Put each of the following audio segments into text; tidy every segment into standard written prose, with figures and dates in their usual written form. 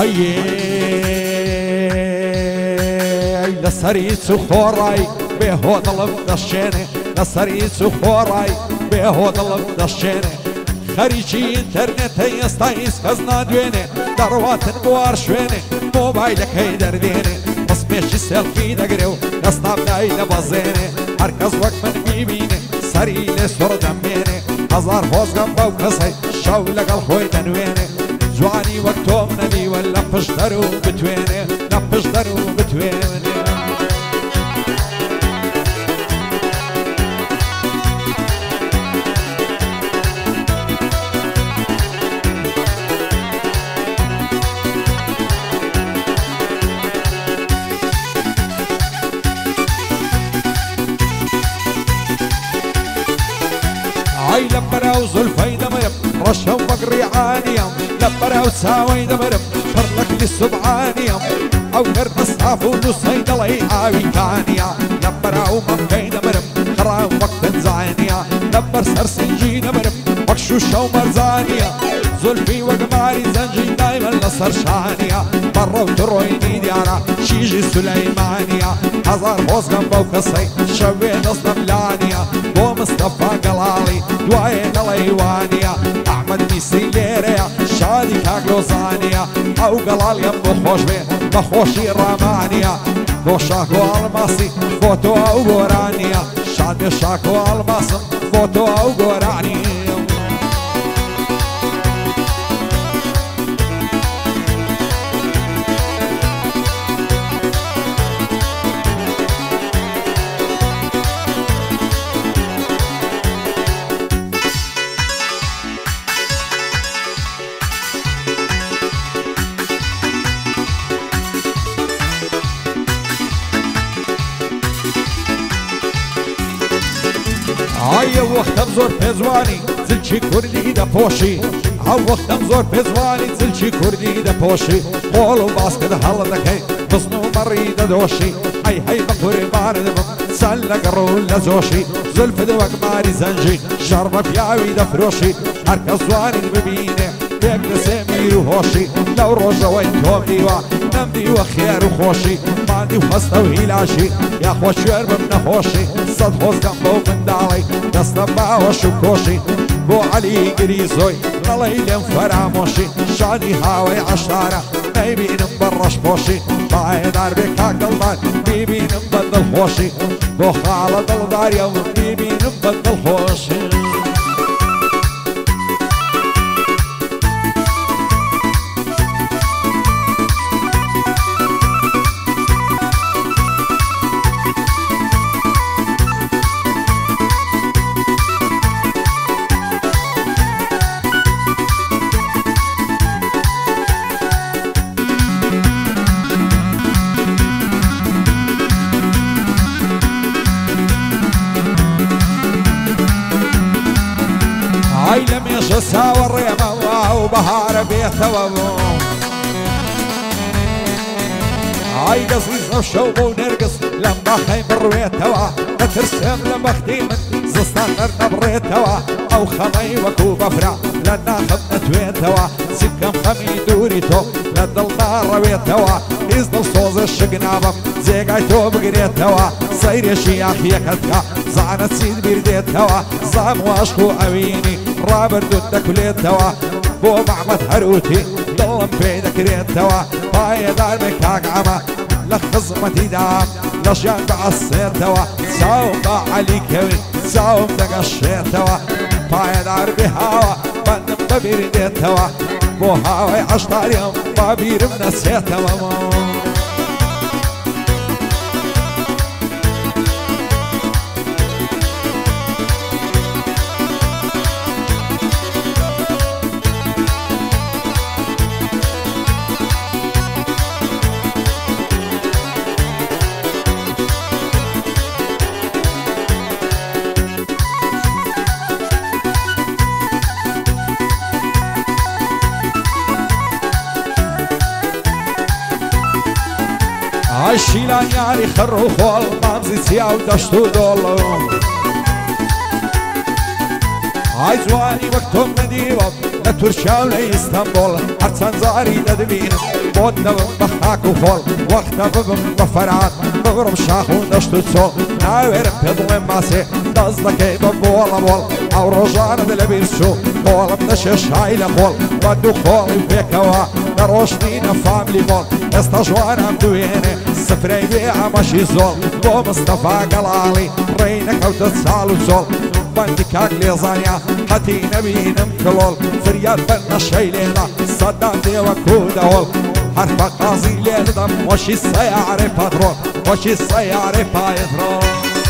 لسری سخوری به هدلم دشنه لسری سخوری به هدلم دشنه خریجی اینترنت استایس کس ندوینه درواتن بوار شوینه موبایل کی دردینه اسمش سلفی دگرو دستم دایل بازینه هر کس وقت من میبینه سری لسردم مینه هزار فوزگم باو کسی شو لگل خوی دنوینه جوانی وقتوم نبی ولا پشترو بتوینه نپشترو بتوینه هاي لبرا وزلفي دمرم رشا وبقري عانيم لبرا وساوي دمرم فرلك للسبعانيم او غير مصحف ونصيد لي عاوي كانيا لبرا ومبكي دمرم خرا وقت زعانيا لبر سرسنجي دمرم مكشوشة ومرزانيا زلفي وقماري زنجي دايما لصر شانيا برا وترويني ديارا شيجي سليمانيا هزار فوز جنبه وكسي شوي نصنا ملانيا بو مصطفى قلالي دواي دليوانيا احمد ميسي ليريا شادي كاغلوزانيا او قلال يمو خوش بيه بخوشي رامانيا بو شاكو الماسي فوتو او قرانيا شادي شاكو الماسم فوتو او قرانيا هاي وقتم زور پزوانی زلچی کردی دا پوشی ها وقتم زور پزوانی زلچی کردی دا پوشی قولو باسکد حال دکی بزنو مرید دوشی هاي بقربان دمم سلق رول لزوشی زلف دوک ماری زنجی شرب پیاوی دا فروشی هرکس زوانی ببینه یک دسمی رو هوشی لو روزا وین توم دیوا نم دیوا خیر و خوشی ماندی و خسته و هیلاشی یا خوشویر بم نخوشی صد خوز گم من دالی دستم باوش و کوشی بو علی گریزوی للیلم فراموشی شادی هاوی عشاره میبینم برش باشی پایدار بکاک دلدار میبینم بدل خوشی بو خاله دلداریم میبینم بدل خوشی هاي لم يشسها والريمة وبهار بيثوى هاي قصيص الشوق ونرقص لما خيم الرويتوى نترسم لما خديم زستان نرنب ريتوى او خمي وكوب افرع لنا خمت ويتوى سكم خمي دوريتو لدل نار ويتوى يزدل صوز الشقنابم زيقايتو بقريتوى سير شياخ يكتكا زعنت سيد بيرديتوى زعم واشكو اويني رابر دودك ليتوى بو معمد هروتي ضلم بيدك ريتوى باي دار مكاك عما لخزمتي دام لشيان بعصيتوى ساوم علي كوي ساوم دقشيتوى باي دار بهاوى بنم ببيرديتوى بو هاوي عشتار يوم بابير منسيتوى الشيلان يعني خرو خول مامزي سياو دشتو دولو ئای جوانی وەک تۆم نەدیوە لە تورکیا و لە ئیستانبوڵ هەرچەند زاری دەدبینم بۆت دەبم بە خاک و خۆڵ وەختە ببم بە فەرات ببڕم شاخ و دەشت و چۆڵ ناوێرم پێ بڵێم ماسێ دەست دەکەی بە بۆڵە بۆڵ ئەو ڕۆژانت لەبیر چوو خۆڵم دەشێ شای لە خۆڵ بە دوو خۆڵی پێکەوە دەڕۆشتینە فاملی مۆڵ ئێستا ژوانم دوێنێ سفرەی بێ ئەمەشی زۆڵ بۆ مستەفا گەڵاڵی ڕێی نەکەوتە چاڵ و چۆڵ بەندی کاک لێزانیا هەتی نەبینم کڵۆڵ فریاد بەر نەشەی لێڵە سەدان دێوە کودەوڵ حرفە قازی لێ دەدەم وەشی سەیارەی پەترۆڵ وەشی سەیارەی پایترۆڵ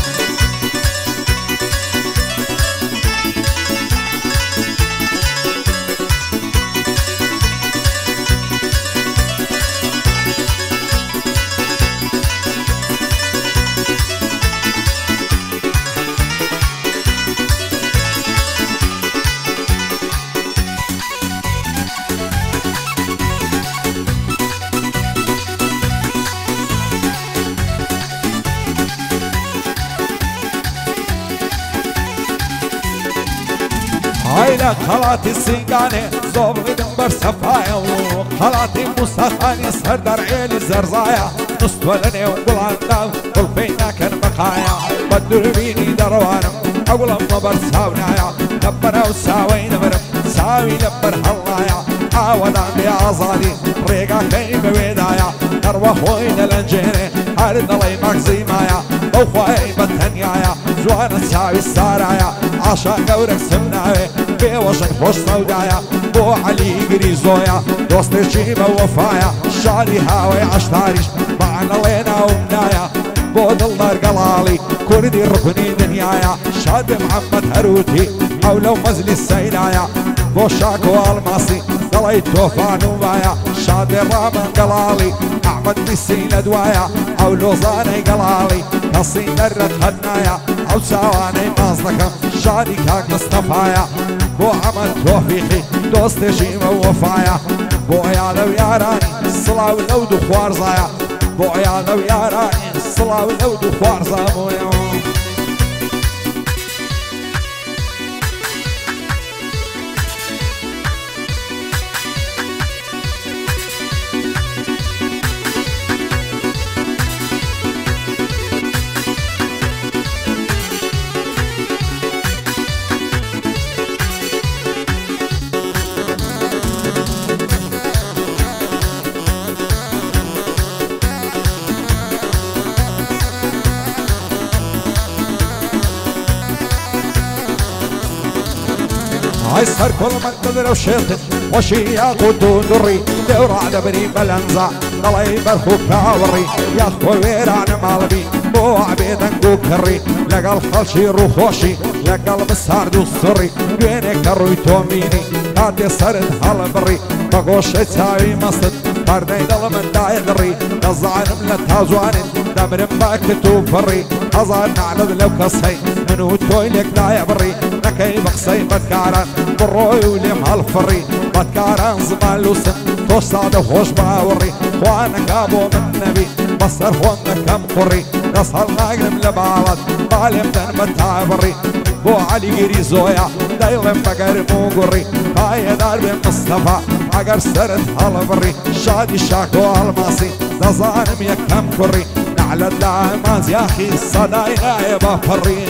هايلا خلاتي السيقاني زوبغي دنبر سفايا وخلاتي مستخاني سردر عيلي زرزايا نستولني وقلعنا والفينا كان بقايا بدر بيني دروانم أقول أما برساونايا لبنا وساوين مرم ساوي لبر هلايا عاودان يا أزالي ريقا كي بويدايا أروح وين الانجيني هارد الله ماكزي مايا بوخواي بتنيايا زوانا ساوي السارايا عشان قورك سمناوي بوشك خوش سودايا بو علي قريزويا دوستي جيبه وفايا شعري هاوي عشتاريش معنا لينا ومنايا بو دلدار قلالي كردي ركني دنيايا شاد محمد هروتي او لو مزلي السينايا بو شاكو الماسي دلي توفان ومايا شاد رامان قلالي احمد بسين دوايا او لوزاني قلالي قصين درت خدنايا او ساواني مازنكم شادي كاك مصطفايا بو عمل توفيقي دوست جيمة ووفايا بو عيالة وياراني الصلاة واللود وخوار زايا بو عيالة وياراني الصلاة واللود وخوار زايا هاي صار كل من قدر وشيطن وشياط ودون دري دور على بري بلنزع ضلي برخو كاوري يا خوي ويران مالبي بو عبيدن قو كري لقى الخلشي روخوشي لقى المسار دو السري بينك الروي توميني هاتي صرد هالبري بقوش تساوي مصد بردي دل من داي دري نزعن من تازوانين دمر باكتو فري هزار نعلد لو كسي منو تويلك داي بري نكي بقصي بدكاران بروي وليم هالفري بدكاران زمان لوسن توصاد وخوش باوري وانا كابو من نبي بصر هون كم قري نصل ناقرم لبالد بالم دن بتعبري بو علي قري زويا دايلم بقر مو قري هاي دار بن مصطفى اگر سرت هالبري شادي شاكو الماسي دزانم يكم قري نعلد لعماز يا اخي الصداي غايبه فري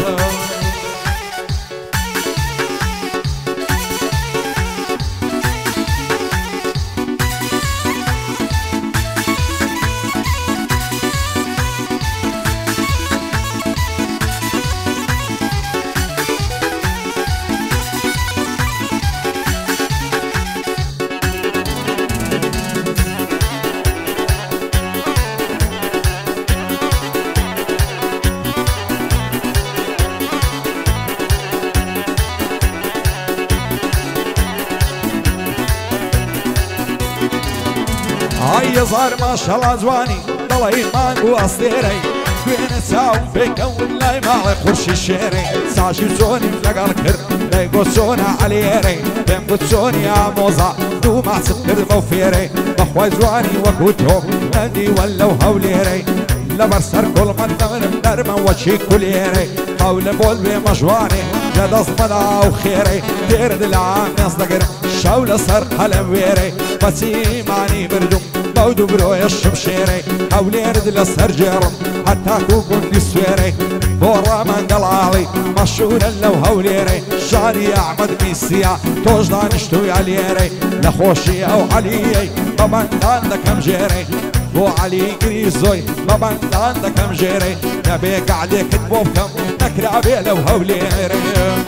يظهر ما شاء الله زواني ضلي مانجو أصديري بين ساو بكون لاي مالي خرشي الشيري ساشي زوني فلقا الكر ليقو سونا عليري بين بتسوني يا موزا دو ما سكر موفيري بخوي زواني وكوتهم نادي ولو هوليري لبرسر كل من دمن درما وشي كليري هول بول بمجواني لدص مدا وخيري ترد العام يصدقر شاول صر قلم ويري بسي ماني بردم بودو بروي الشمشيري هول يرد لسر جرم حتى كوكون نسويري بورا من قلالي مشهور لو هوليري شاري احمد ميسيا توجدان اشتوي عليري لخوشي او عليي ببندان دكم جيري بو علي قريزوي ببندان دكم جيري نبي قاعدك تبوبكم نكرا بي لو هوليري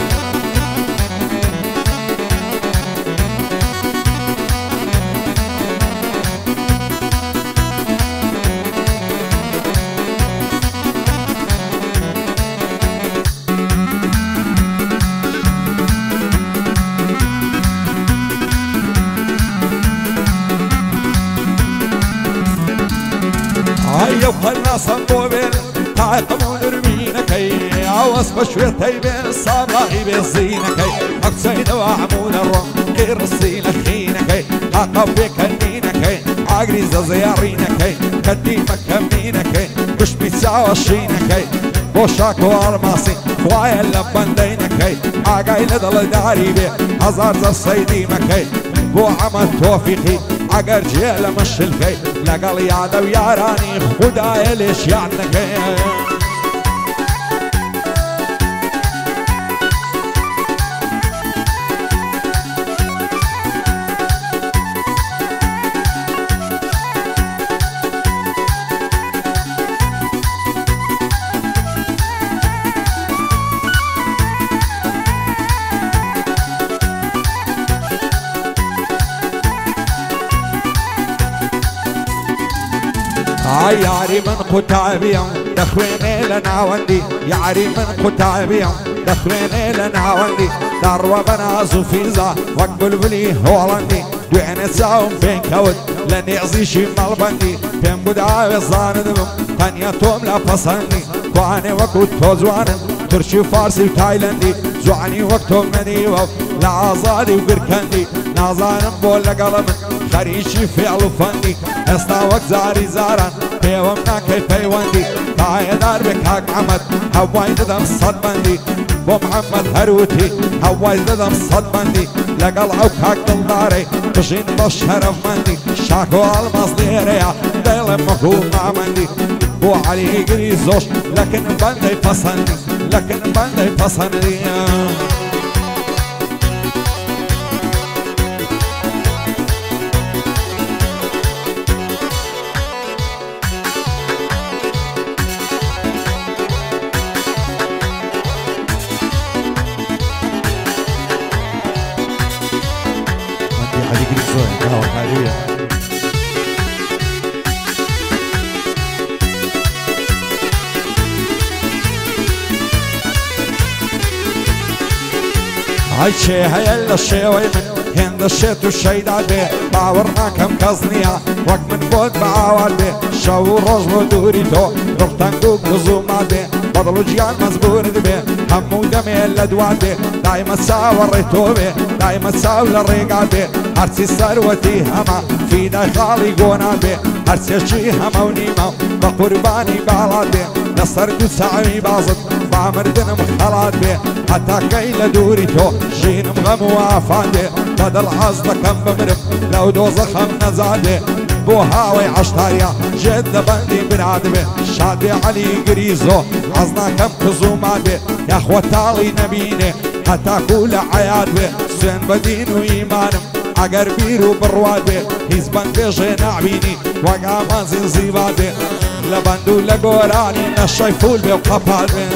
هيا وخلنا صندوبين تعقمون رمينكي عوص بشويتي بين صابغي بالزينكي أقصيد وعمون الرم غير الصينة خينكي عقب بكنينكي عقريزة زيارينكي كدي مكمينكي مش بيتساوى شينكي بوشاك والماسي خوايا اللبندينكي عقاي لدل داري بي هزار زر صيدي مكي بو عمل توفيقي عقر جيل مشلكي لقل يادا وياراني خداي ليش يعنكي ياري من قتابيهم دخويني لنا وندي ياري من قتابيهم دخويني لنا وندي دار وبنا زفيزة وقبل بلي هولندي دوين تساوم بين كود لن يعزي شمال بندي بين بدعاوي الظان دمم تانيتهم لا فصلني كواني وقود توزوانم ترشي فارسي وتايلندي زواني وقتهم مني وف لعزادي وقركندي نازانم بول لقلمن خريشي فعل فندي استا وقت زاري زاران بيومنا كيف يوندي تاي دار بكاك عمد هواي ددم صد بندي بو محمد هروتي هواي ددم صد بندي لقل عوكاك دلداري بشين بشرف مندي شاكو المصديريا ديل مقوم مع مندي بو علي قريزوش لكن بندي فصندي لكن بندي فصندي هاي شي هيلا الشي ويمن هند الشيت والشي دادي باورنا كم كزنيا وق من بود بعوالي شاو رجل ودوريتو رفتن قوق لزوماتي بضلو جيان مزبور دبي همو دمي اللدواتي دايما ساوريتو بي دايما ساول الريقاتي هرسي ثروتي هما في داي خالي قوناتي هرسي شي هما ونيما بقرباني بالاتي نصر قد سعي بازط بعمردن مخلات بي حتى كيل دوريتو جين مغم وافاندي بدل عزل كم بمرف لو دوزخم نزادي بو هاوي عشتاريا جد بندي بنادبي شادي علي قريزو عزنا كم كزوماتي يا اخوتالي نبيني حتى كل عياد بي سين بدين وإيمانم عقر بيرو بروادي هزبان بيجي نعبيني وقع مازين زيبادي لبندو لقوراني نشايفول بي وقفال بي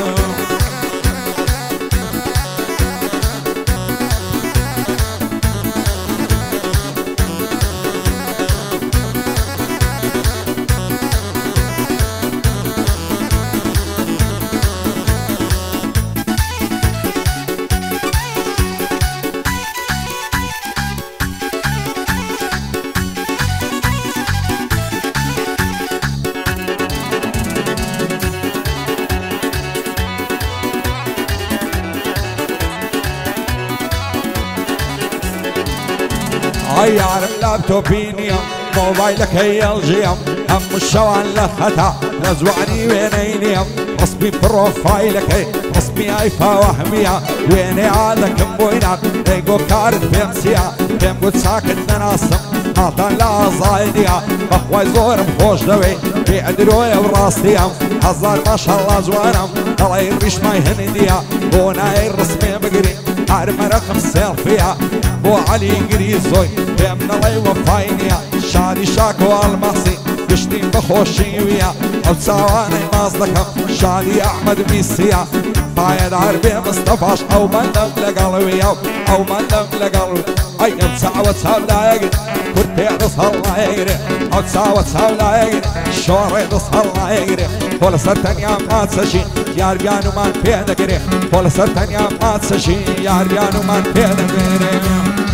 غير اللابتوبينيوم موبايلك هي الجيم هم الشوان لختا لزوعني وينينيوم رسمي بروفايلك رسمي ايفا وهمية ويني عادك بوينات ايقو كارت بيمسيا بيمقود ساكت نناسم ناطان لا زايديا بخوي زور بخوش دوي بيعدلويا وراستيا هزار ما شاء الله زوانم الله يريش ما يهنديا بوناي الرسمي بقري عارم رقم سيلفيا بو علي قريزوي بيمنا الله يوفاينيا شادي شاكو المحسي قشتين بخوشي ويا او تساواني مازدكم شادي احمد ميسيا بايد عربي مصطفاش او مندم لقلبي او مندم لقلبي اي تساوى تساوى لا يقري كرتي تصهر لا يقري او تساوى تساوى لا يقري شوري تصهر لا يقري فول سرتن يا ما تسشي يا ربيانو مان بيدا قري فول سرتن يا ما تسشي يا ربيانو مان بيدا قري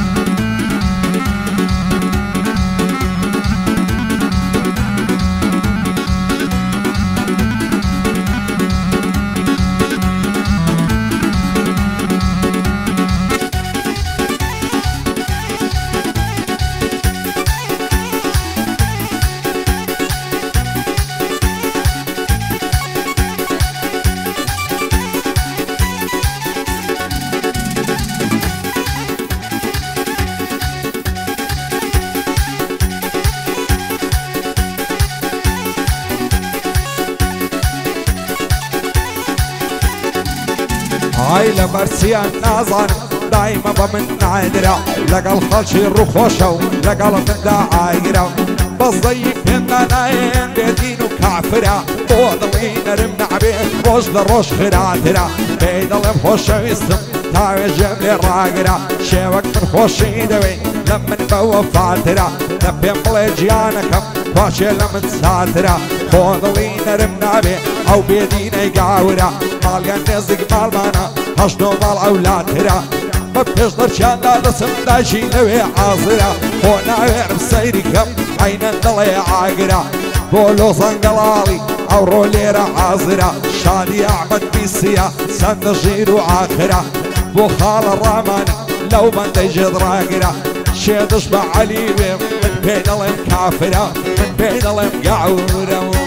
هاي لمرسيا النازان دايما بمن عادرة لقى الخلشي الرخوشة لقى الفندا عايرة بالضيف هنا نايم بيدينو كعفرة بوضلين رمنا عبين روش لروش خراترة بيد المخوشة ويسم تاوي جملي راقرة شيوك من خوشي دوي لمن بوا فاترة نبين بلجيانكم خوشي لمن ساترة بوضلين رمنا عبين او بيدينا يقاورة مال ينزق مال مانا هشتو مال اولاد هرا ما بيشطر شان لا رسم داشي نوي عاصرة هونا غير بسيركم عين الدلي عاقرة بولو صنقلالي او روليرة عاصرة شادي احمد بيسيا سندجير وعاخرة بو خال الراماني لو من تجد راقرة شيدش بعلي من بين الام كافرة من بين الام قعورة